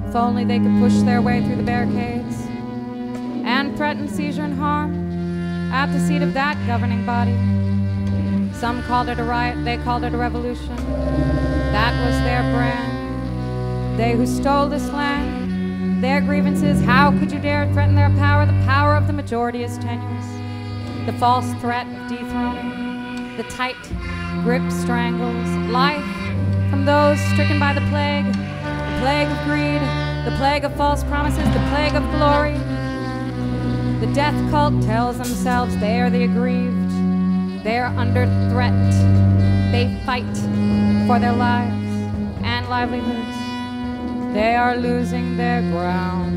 If only they could push their way through the barricades and threaten seizure and harm at the seat of that governing body. Some called it a riot, they called it a revolution. That was their brand. They who stole this land, their grievances, how could you dare threaten their power? The power of the majority is tenuous. The false threat of dethroning, the tight grip strangles life from those stricken by the plague of greed, the plague of false promises, the plague of glory. The death cult tells themselves they are the aggrieved. They are under threat. They fight for their lives and livelihoods. They are losing their ground.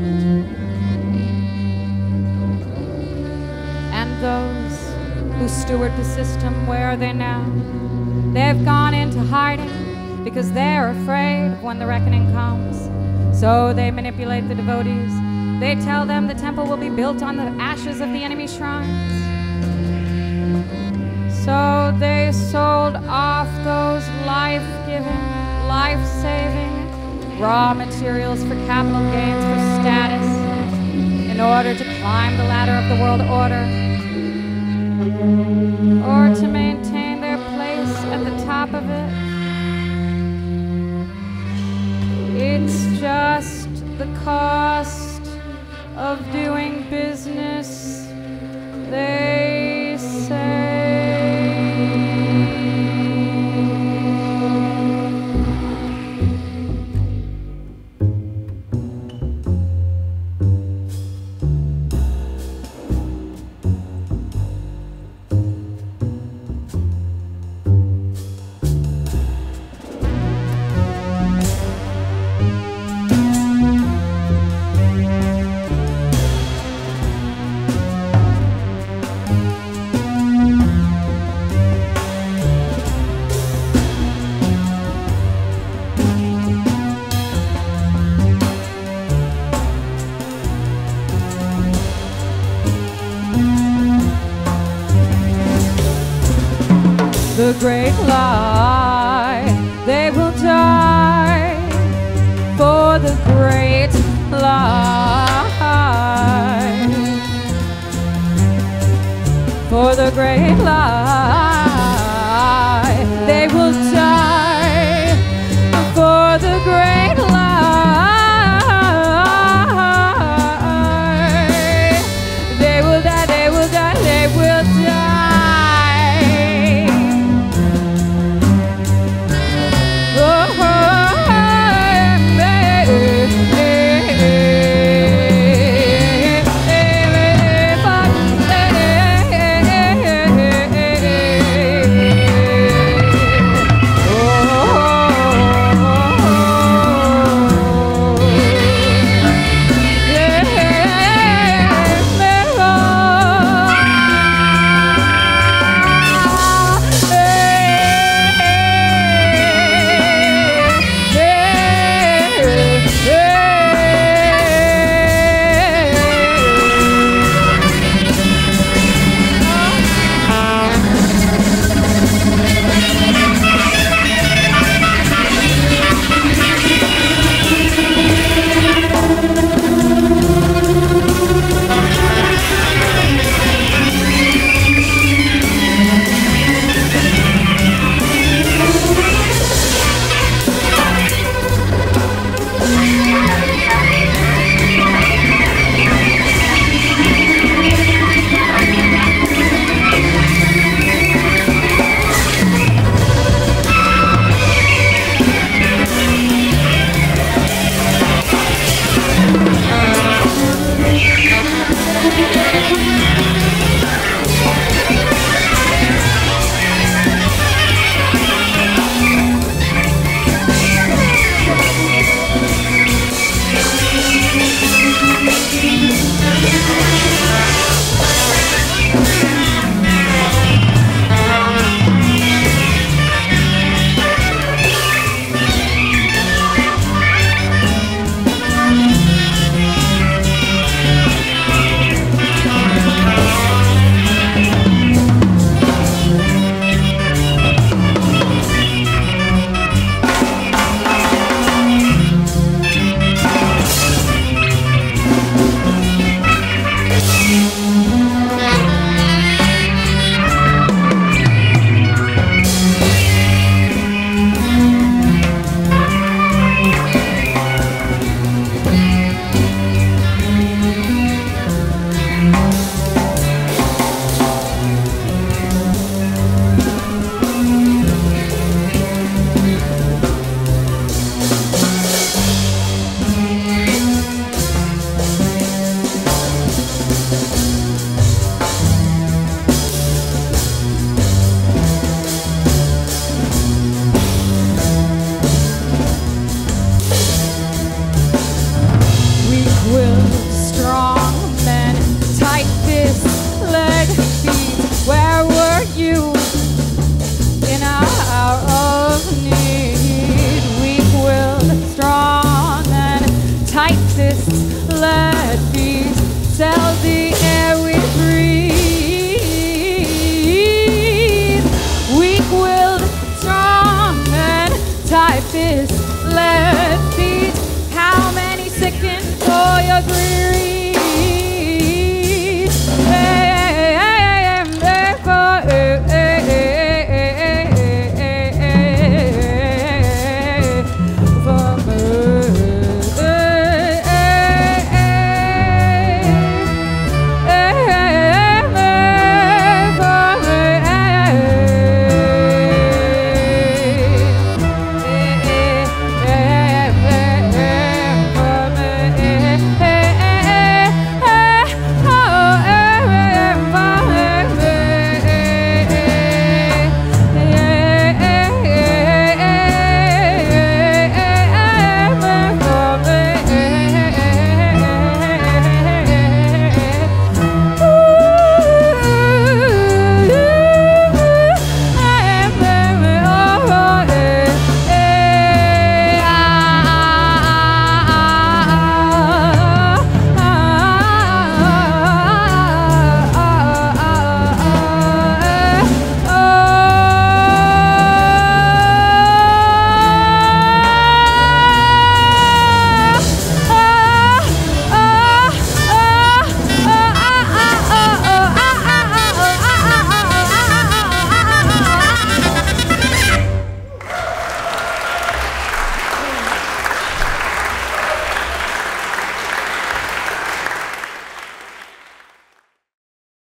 And those who steward the system, where are they now? They've gone into hiding because they're afraid of when the reckoning comes. So they manipulate the devotees. They tell them the temple will be built on the ashes of the enemy shrines. So they sold off those life-giving, life-saving raw materials for capital gains, for status, in order to climb the ladder of the world order, or to maintain their place at the top of it. It's just the cost of doing business, they say. The great lie, they will die for the great lie, for the great lie, they will die for the great lie, they will die, they will die, they will die. weak-willed, strong men, tight fists, lead feet. Where were you in our hour of need? Weak-willed, strong men, tight fists, lead feet. Sell the air we breathe. Weak-willed, strong men, tight fists, lead feet. How many sicken for your